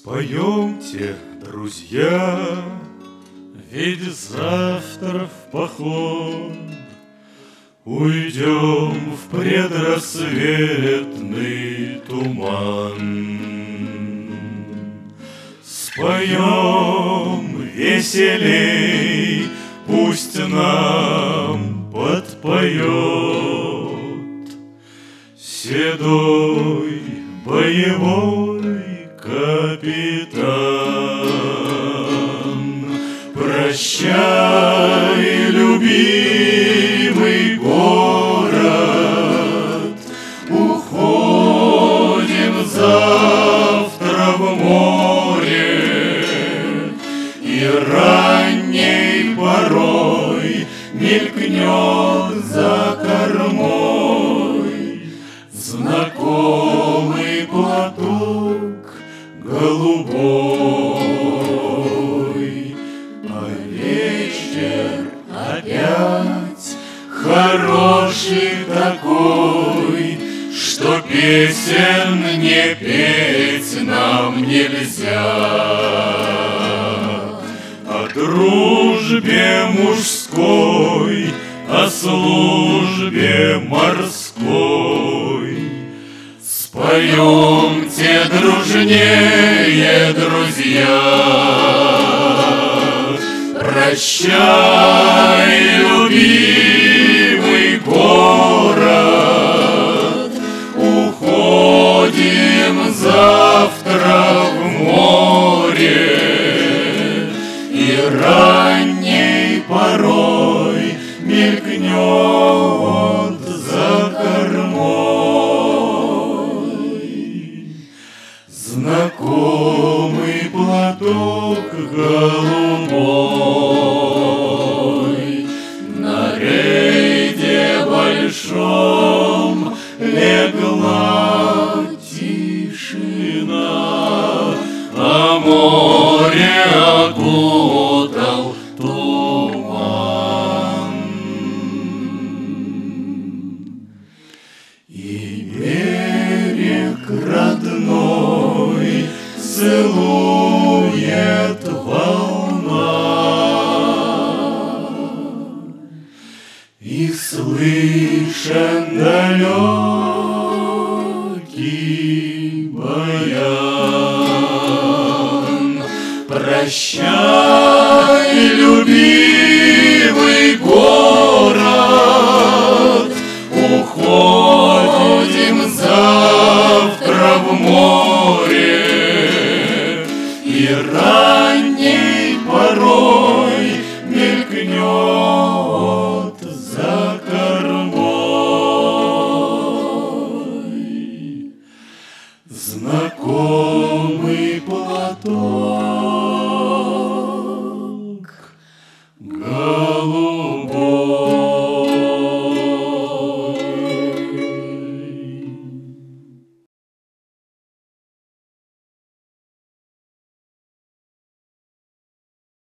Споемте, друзья, ведь завтра в поход уйдем в предрассветный туман. Споем веселей, пусть нам подпоет седой боевой капитан. Прощай, любимый город, уходим завтра в море, и ранней порой мелькнет за кормой знакомый платок голубой. А вечер опять хороший такой, что песен не петь нам нельзя. О дружбе мужской, о службе морской споемте дружнее, друзья. Прощай, любимый город, уходим завтра в море, и ранней порой мелькнет за кормой знакомый платок голубой. На рейде большом легла тишина, а море окутал туман. И берег родной целует волна, и слышен далекий баян. Прощай,